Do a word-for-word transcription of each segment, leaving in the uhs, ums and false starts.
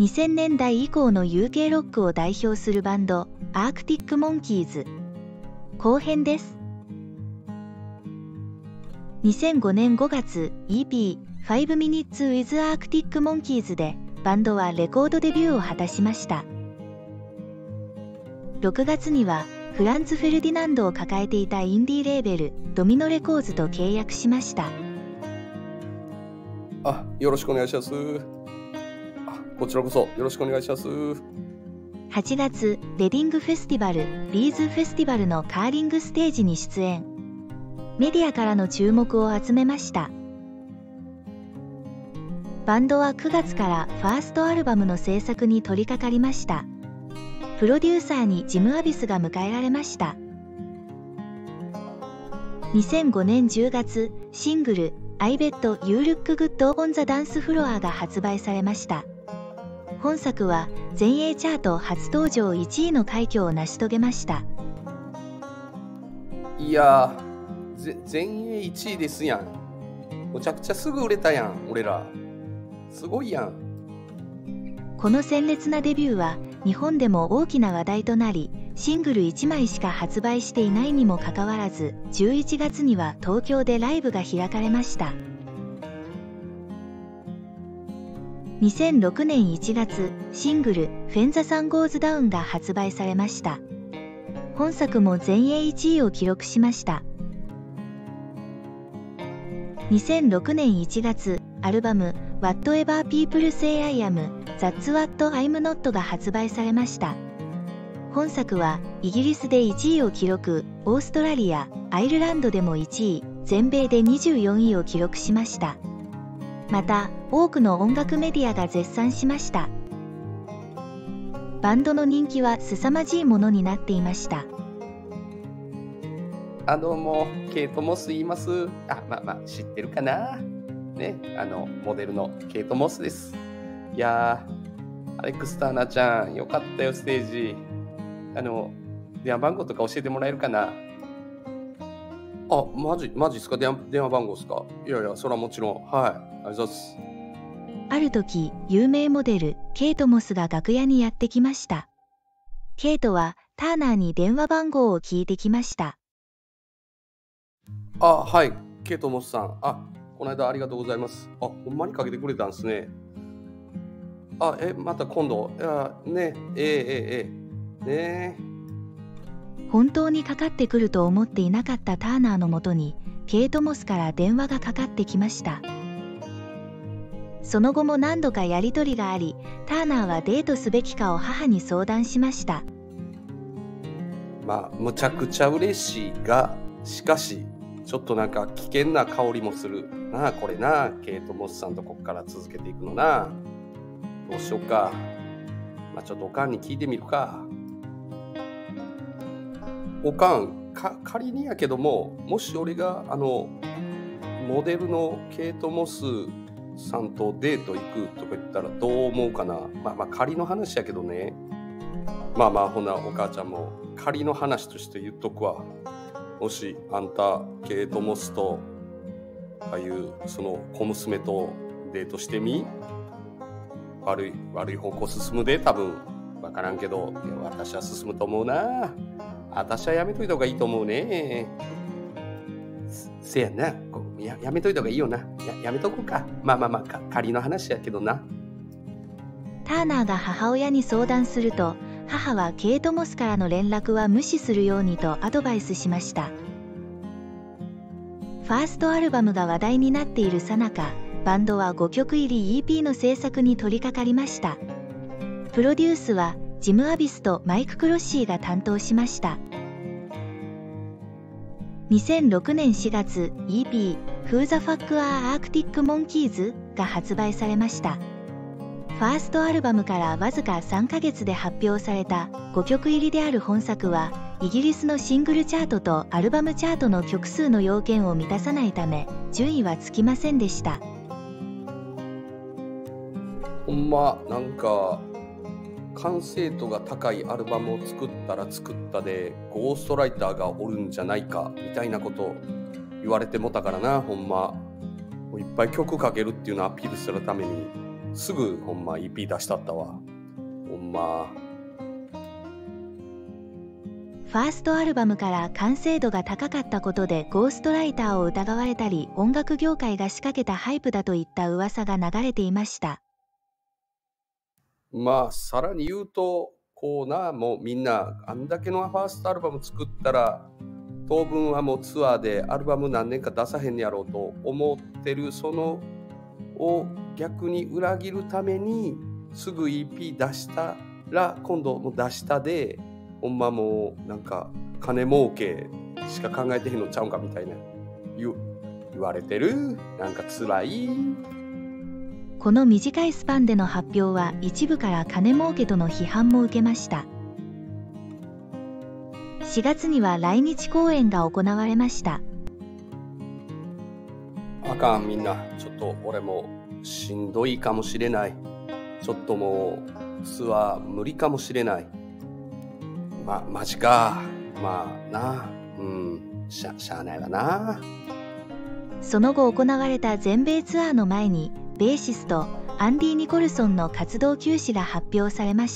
にせんねんだい以降の ユーケー ロックを代表するバンド、アークティック・モンキーズ。後編です。にせんごねんごがつ、イーピー、ファイブ Minutes with Arctic Monkeys で、バンドはレコードデビューを果たしました。ろくがつには、フランツ・フェルディナンドを抱えていたインディーレーベル、ドミノレコーズと契約しました。 あ、よろしくお願いします。あ、こちらこそよろしくお願いします。 はちがつ、レディングフェスティバル、リーズフェスティバルのカーリングステージに出演。メディアからの注目を集めました。バンドはくがつからファーストアルバムの制作に取り掛かりました。プロデューサーにジム・アビスが迎えられました。にせんごねんじゅうがつ、シングル、I Bet You Look Good on the Dance Floor が発売されました。本作は全英チャート初登場いちいの快挙を成し遂げました。 いやー、全英いちいですやん。むちゃくちゃすぐ売れたやん、俺ら。すごいやん。 この鮮烈なデビューは日本でも大きな話題となり、シングルいちまいしか発売していないにもかかわらず、じゅういちがつには東京でライブが開かれました。にせんろくねんいちがつ、シングル「When the Sun Goes Down」が発売されました。本作も全英いちいを記録しました。にせんろくねんいちがつ、アルバム「Whatever People Say I Am That's What I'm Not」が発売されました。本作はイギリスでいちいを記録、オーストラリア、アイルランドでもいちい、全米でにじゅうよんいを記録しました。また、多くの音楽メディアが絶賛しました。バンドの人気は凄まじいものになっていました。 あ、どうも、ケイト・モス言います。あ、まあまあ、知ってるかな。ね、あの、モデルのケイト・モスです。いやー、アレックス・ターナーちゃん、よかったよ、ステージ。あの、電話番号とか教えてもらえるかな。あ、マジ、マジっすか。電話、電話番号っすか。いやいや、それはもちろん。はい。ありがとうございます。 ある時、有名モデル、ケイト・モスが楽屋にやってきました。ケイトは、ターナーに電話番号を聞いてきました。 あ、はい、ケイト・モスさん。あ、この間ありがとうございます。あ、ほんまにかけてくれたんですね。あ、え、また今度。いや、ね、ええええねえ。 本当にかかってくると思っていなかったターナーのもとに、ケイト・モスから電話がかかってきました。その後も何度かやり取りがあり、ターナーはデートすべきかを母に相談しました。 まあ、むちゃくちゃ嬉しいが、しかし、ちょっとなんか危険な香りもするなあ、これなあ、ケイト・モスさんとこっから続けていくのな。どうしようか。まあ、ちょっとおかんに聞いてみるか。おかん、か仮にやけども、もし俺があのモデルのケイト・モスさんとデート行くとか言ったらどう思うかな。まあまあ仮の話やけどね。まあまあほなお母ちゃんも仮の話として言っとくわ。もしあんたケイト・モスとああいうその小娘とデートしてみ、悪い悪い方向進むで。多分分からんけど、いや私は進むと思うな。私はやめといた方がいいと思うね。せやな、こう や, やめといた方がいいよな。 や, やめとこうか。まあまあまあ仮の話やけどな。 ターナーが母親に相談すると、母はケイト・モスからの連絡は無視するようにとアドバイスしました。ファーストアルバムが話題になっているさなか、バンドはごきょく入り イーピー の制作に取り掛かりました。プロデュースはジム・アビスとマイク・クロッシーが担当しました。にせんろくねんしがつ、イーピー Who the Fuck Are Arctic Monkeys が発売されました。ファーストアルバムからわずかさんかげつで発表されたごきょく入りである本作は、イギリスのシングルチャートとアルバムチャートの曲数の要件を満たさないため、順位はつきませんでした。 ほんまなんか完成度が高いアルバムを作ったら作ったでゴーストライターがおるんじゃないかみたいなこと言われてもたからな。ほんまもういっぱい曲かけるっていうのをアピールするためにすぐほんま イーピー 出したったわ。ほんま。 ファーストアルバムから完成度が高かったことでゴーストライターを疑われたり、音楽業界が仕掛けたハイプだといった噂が流れていました。 まあさらに言うとこうな、もうみんなあんだけのファーストアルバム作ったら当分はもうツアーでアルバム何年か出さへんやろうと思ってる、そのを逆に裏切るためにすぐ イーピー 出したら今度も出したでほんまもうなんか金儲けしか考えてへんのちゃうんかみたいな 言, 言われてる。なんか辛い。 この短いスパンでの発表は一部から金儲けとの批判も受けました。しがつには来日公演が行われました。 あかん、みんなちょっと俺もしんどいかもしれない。ちょっともうツアー無理かもしれない。ま、マジか。まあな、うん、しゃ、しゃあないわな。 その後行われた全米ツアーの前に、ベーシスト、アンディ・ニコルソンの活動休止が発表されました。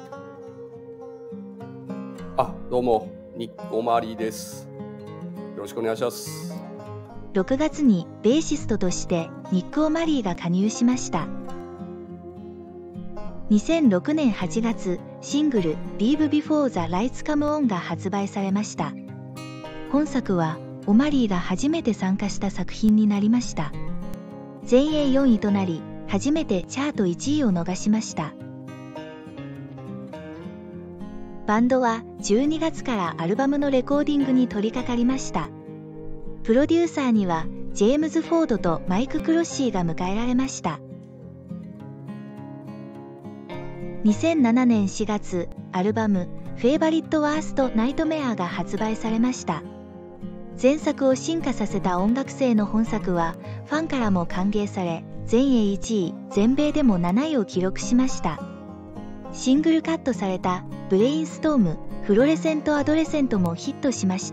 あ、どうも、ニック・オマリーです。よろしくお願いします。 ろくがつにベーシストとしてニック・オマリーが加入しました。にせんろくねんはちがつ、シングル「Leave Before the Lights Come On」が発売されました。本作はオマリーが初めて参加した作品になりました。全英よんいとなり、初めてチャートいちいを逃しました。バンドはじゅうにがつからアルバムのレコーディングに取り掛かりました。プロデューサーにはジェームズ・フォードとマイク・クロッシーが迎えられました。にせんななねんしがつ、アルバム「フェイバリット・ワースト・ナイトメア」が発売されました。前作を進化させた音楽性の本作はファンからも歓迎され、全英いちい、全米でもなないを記録しました。シングルカットされた「ブレインストーム・フロレセント・アドレセント」もヒットしました。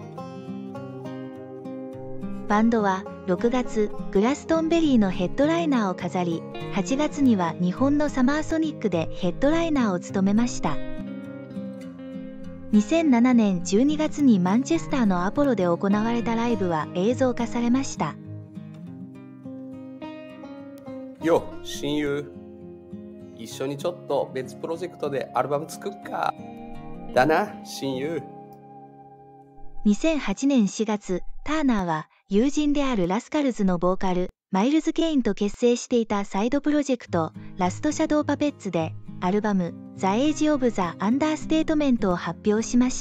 バンドはろくがつ、グラストンベリーのヘッドライナーを飾り、はちがつには日本のサマーソニックでヘッドライナーを務めました。にせんななねんじゅうにがつにマンチェスターのアポロで行われたライブは映像化されました。 よ、親友。一緒にちょっと別プロジェクトでアルバム作っか。だな、親友。 にせんはちねんしがつ、ターナーは友人であるラスカルズのボーカル、マイルズ・ケインと結成していたサイドプロジェクト、ラスト・シャドウ・パペッツで、アルバム、ザ・エイジ・オブ・ザ・アンダーステートメントを発表しました。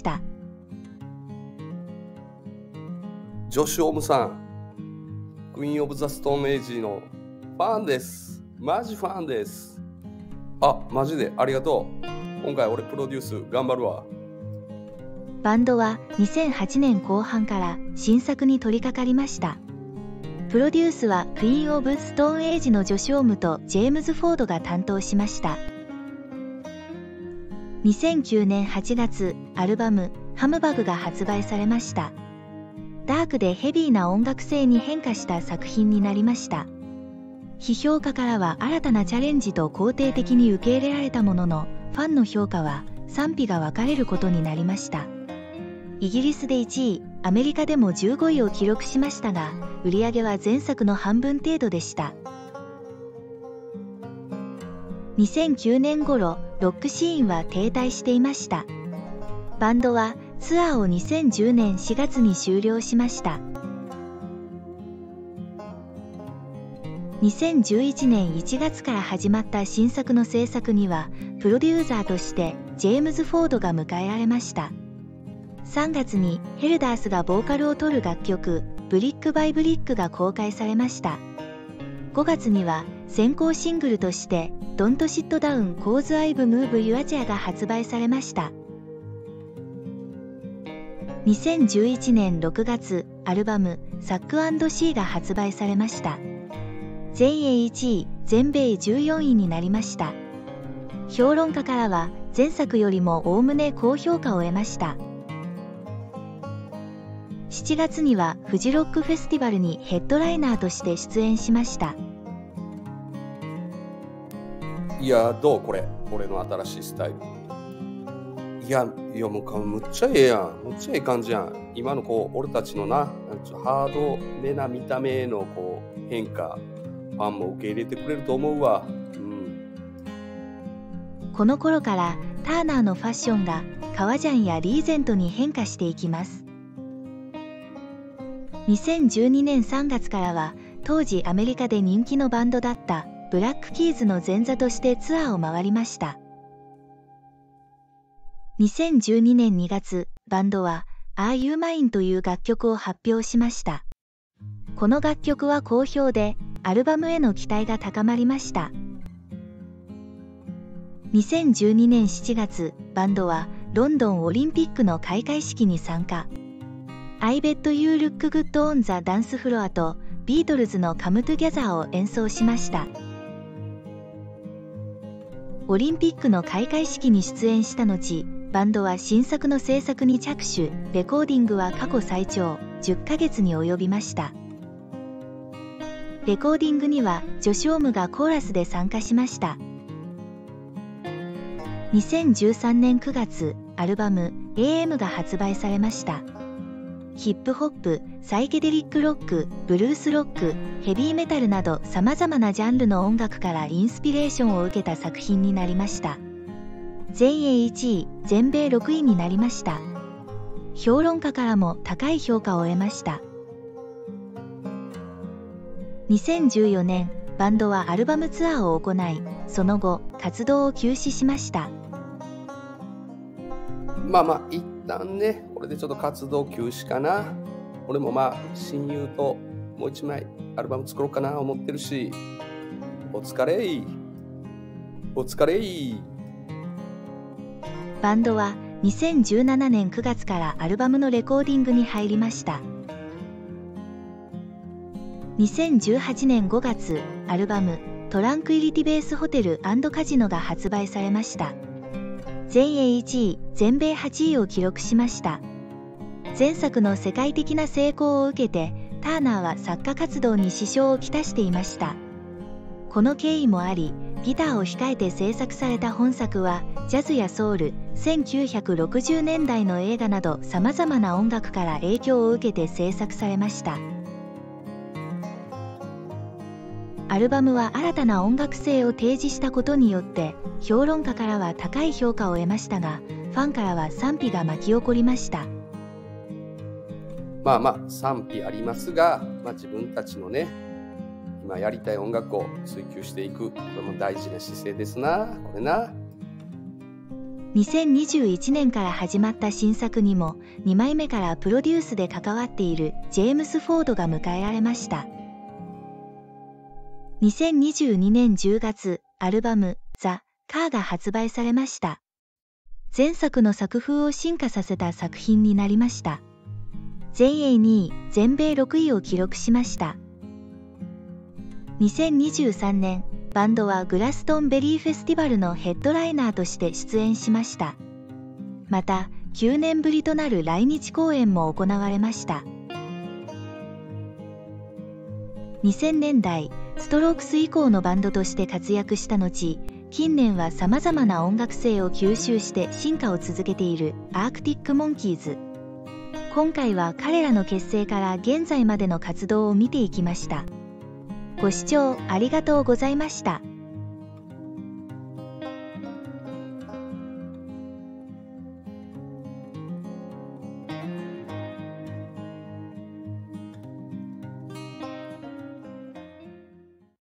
ジョシュ・オムさん、クイーン・オブ・ザ・ストーン・エイジのファンです。マジファンです。あ、マジでありがとう。今回俺プロデュース頑張るわ。 バンドはにせんはちねんこう半から新作に取り掛かりました。プロデュースはクイーン・オブ・ストーン・エイジのジョシュ・オムとジェームズ・フォードが担当しました。にせんきゅうねんはちがつ、アルバム「ハムバグ」が発売されました。ダークでヘビーな音楽性に変化した作品になりました。批評家からは新たなチャレンジと肯定的に受け入れられたものの、ファンの評価は賛否が分かれることになりました。イギリスでいちい、アメリカでもじゅうごいを記録しましたが、売り上げは前作の半分程度でした。にせんきゅうねん頃、ロックシーンは停滞していました。バンドはツアーをにせんじゅうねんしがつに終了しました。にせんじゅういちねんいちがつから始まった新作の制作には、プロデューサーとしてジェームズ・フォードが迎えられました。さんがつにヘルダースがボーカルを取る楽曲「ブリック・バイ・ブリック」が公開されました。ごがつには先行シングルとして「Don't Sit Down Cause I've Moved Your Chair」が発売されました。にせんじゅういちねんろくがつ、アルバム「サック&シー」が発売されました。全英いちい、全米じゅうよんいになりました。評論家からは前作よりもおおむね高評価を得ました。しちがつにはフジロックフェスティバルにヘッドライナーとして出演しました。 いや、どうこれ、俺の新しいスタイル。いや、いやもうかむっちゃええやん。むっちゃええ感じやん。今のこう、俺たちのな、なんちゅうハードめな見た目のこう変化、ファンも受け入れてくれると思うわ。うん。 この頃からターナーのファッションが革ジャンやリーゼントに変化していきます。にせんじゅうにねんさんがつからは、当時アメリカで人気のバンドだったブラックキーズの前座としてツアーを回りました。にせんじゅうにねんにがつ、バンドは Are You Mine という楽曲を発表しました。この楽曲は好評で、アルバムへの期待が高まりました。にせんじゅうにねんしちがつ、バンドはロンドンオリンピックの開会式に参加。I Bet You Look Good on the Dance Floor とビートルズの Come Together を演奏しました。オリンピックの開会式に出演した後、バンドは新作の制作に着手、レコーディングは過去最長じゅっかげつに及びました。レコーディングにはジョシュ・オムがコーラスで参加しました。にせんじゅうさんねんくがつ、アルバム エーエム が発売されました。ヒップホップ、サイケデリックロック、ブルースロック、ヘビーメタルなど様々なジャンルの音楽からインスピレーションを受けた作品になりました。全英いちい、全米ろくいになりました。評論家からも高い評価を得ました。にせんじゅうよねん、バンドはアルバムツアーを行い、その後、活動を休止しました。 まあまあ、一旦ね、これでちょっと活動休止かな。俺もまあ、親友ともう一枚アルバム作ろうかな思ってるし、お疲れい。お疲れい。 バンドはにせんじゅうななねんくがつからアルバムのレコーディングに入りました。にせんじゅうはちねんごがつ、アルバム「トランクイリティベースホテル&カジノ」が発売されました。全英いちい、全米はちいを記録しました。前作の世界的な成功を受けて、ターナーは作家活動に支障をきたしていました。この経緯もあり、ギターを控えて制作された本作は、ジャズやソウル、せんきゅうひゃくろくじゅうねんだいの映画など様々な音楽から影響を受けて制作されました。アルバムは新たな音楽性を提示したことによって、評論家からは高い評価を得ましたが、ファンからは賛否が巻き起こりました。 まあまあ、賛否ありますが、まあ、自分たちのね、今やりたい音楽を追求していく、これも大事な姿勢ですな、これな。 にせんにじゅういちねんから始まった新作にも、にまいめからプロデュースで関わっているジェームス・フォードが迎えられました。にせんにじゅうにねんじゅうがつ、アルバム「ザ・カー」が発売されました。前作の作風を進化させた作品になりました。全英にい、全米ろくいを記録しました。にせんにじゅうさんねん、バンドはグラストンベリーフェスティバルのヘッドライナーとして出演しました。また、きゅうねんぶりとなる来日公演も行われました。にせんねんだい、ストロークス以降のバンドとして活躍した後、近年は様々な音楽性を吸収して進化を続けているアークティック・モンキーズ。今回は彼らの結成から現在までの活動を見ていきました。ご視聴ありがとうございました。